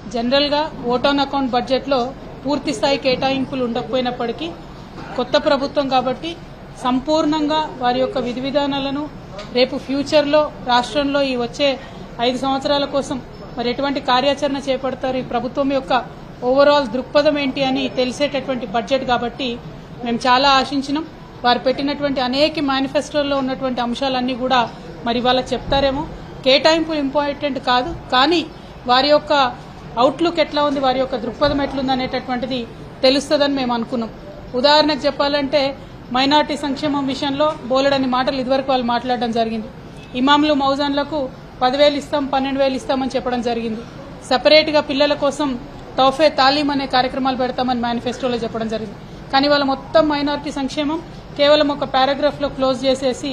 General గా vote on account budget లో పూర్తి స్థాయి కేటాయింపులు ఉండకపోయినప్పటికీ కొత్త ప్రభుత్వం కాబట్టి సంపూర్ణంగా వారి యొక్క విధి విధానాలను రేపు ఫ్యూచర్ లో రాష్ట్రంలో ఈ వచ్చే 5 సంవత్సరాల కోసం మరి ఎటువంటి కార్యాచరణ చేపడతారు, ఈ ప్రభుత్వం యొక్క ఓవరాల్ దృక్పథం ఏంటి అని తెలిసేటటువంటి బడ్జెట్ కాబట్టి మేము చాలా ఆశించినాం. వారు పెట్టినటువంటి అనేక మేనిఫెస్టోల్లో ఉన్నటువంటి అంశాలన్నీ కూడా మరి వాళ్ళకి చెప్తారేమో. కేటాయింపులు ఇంపార్టెంట్ కాదు, కానీ వారి యొక్క అవుట్లుక్ ఎట్లా ఉంది, వారి యొక్క దృక్పథం ఎట్లుంది అనేటటువంటిది తెలుస్తుందని మేము అనుకున్నాం. ఉదాహరణకు చెప్పాలంటే మైనార్టీ సంక్షేమం విషయంలో బోలెడని మాటలు ఇదివరకు వాళ్ళు మాట్లాడడం జరిగింది. ఇమాంలు మౌజాన్లకు 10,000 ఇస్తాం, 12,000 ఇస్తామని చెప్పడం జరిగింది. సెపరేట్ గా పిల్లల కోసం తోఫే తాలీం అనే కార్యక్రమాలు పెడతామని మేనిఫెస్టోలో చెప్పడం జరిగింది. కానీ వాళ్ళ మొత్తం మైనార్టీ సంక్షేమం కేవలం ఒక పారాగ్రాఫ్ లో క్లోజ్ చేసేసి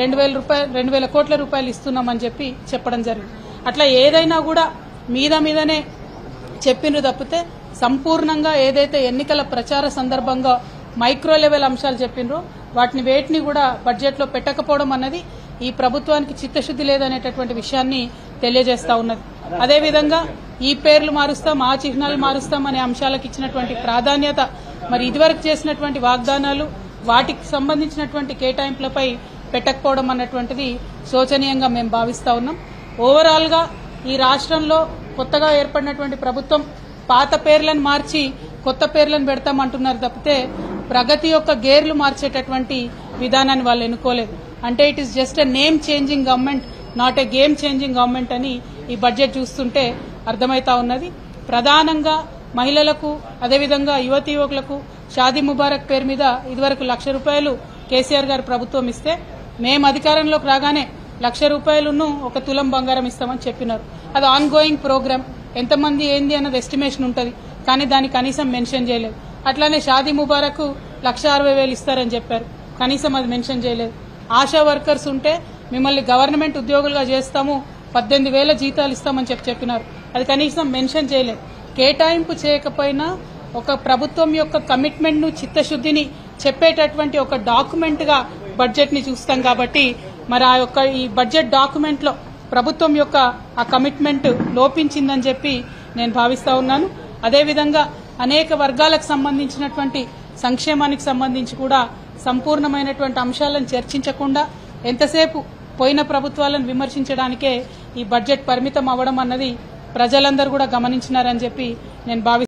2,000 కోట్ల రూపాయలు ఇస్తున్నామని చెప్పడం జరిగింది. అట్లా ఏదైనా కూడా మీదనే చెప్పిండ్రు తప్పితే సంపూర్ణంగా ఏదైతే ఎన్నికల ప్రచార సందర్భంగా మైక్రో లెవెల్ అంశాలు చెప్పిండ్రో వాటిని వేటిని కూడా బడ్జెట్ లో పెట్టకపోవడం అన్నది ఈ ప్రభుత్వానికి చిత్తశుద్ది లేదనేటటువంటి విషయాన్ని తెలియజేస్తా ఉన్నది. అదేవిధంగా ఈ పేర్లు మారుస్తాం, ఆ చిహ్నాలు మారుస్తాం అనే అంశాలకు ఇచ్చినటువంటి ప్రాధాన్యత మరి ఇదివరకు చేసినటువంటి వాగ్దానాలు వాటికి సంబంధించినటువంటి కేటాయింపులపై పెట్టకపోవడం అన్నటువంటిది శోచనీయంగా మేము భావిస్తా ఉన్నాం. ఓవరాల్ గా ఈ రాష్ట్రంలో కొత్తగా ఏర్పడినటువంటి ప్రభుత్వం పాత పేర్లను మార్చి కొత్త పేర్లను పెడతామంటున్నారు తప్పితే ప్రగతి యొక్క గేర్లు మార్చేటటువంటి విధానాన్ని వాళ్ళు ఎన్నుకోలేదు. అంటే it is just a name changing government, not a game changing government అని ఈ బడ్జెట్ చూస్తుంటే అర్థమైతా ఉన్నది. ప్రధానంగా మహిళలకు అదేవిధంగా యువతీ యువకులకు షాదీ ముబారక్ పేరు మీద ఇదివరకు ₹1,00,000 కేసీఆర్ గారు ప్రభుత్వం ఇస్తే మేము అధికారంలోకి రాగానే ₹1,00,000 ఒక తులం బంగారం ఇస్తామని చెప్పినారు. అది ఆన్ గోయింగ్ ప్రోగ్రామ్, ఎంతమంది ఏంది అన్నది ఎస్టిమేషన్ ఉంటుంది, కానీ దాన్ని కనీసం మెన్షన్ చేయలేదు. అట్లానే షాదీ ముబారక్ 1,60,000 ఇస్తారని చెప్పారు, కనీసం అది మెన్షన్ చేయలేదు. ఆశా వర్కర్స్ ఉంటే మిమ్మల్ని గవర్నమెంట్ ఉద్యోగులుగా చేస్తాము, 18,000 జీతాలు ఇస్తామని చెప్పినారు, అది కనీసం మెన్షన్ చేయలేదు. కేటాయింపు చేయకపోయినా ఒక ప్రభుత్వం యొక్క కమిట్మెంట్ ను చిత్తశుద్దిని చెప్పేటటువంటి ఒక డాక్యుమెంట్ గా బడ్జెట్ ని చూస్తాం. కాబట్టి మరి ఆ యొక్క ఈ బడ్జెట్ డాక్యుమెంట్ లో ప్రభుత్వం యొక్క ఆ కమిట్మెంట్ లోపించిందని చెప్పి నేను భావిస్తా ఉన్నాను. అదేవిధంగా అనేక వర్గాలకు సంబంధించినటువంటి సంక్షేమానికి సంబంధించి కూడా సంపూర్ణమైనటువంటి అంశాలను చర్చించకుండా ఎంతసేపు పోయిన ప్రభుత్వాలను విమర్శించడానికే ఈ బడ్జెట్ పరిమితం అవ్వడం అన్నది ప్రజలందరూ కూడా గమనించినారని చెప్పి నేను భావిస్తున్నాను.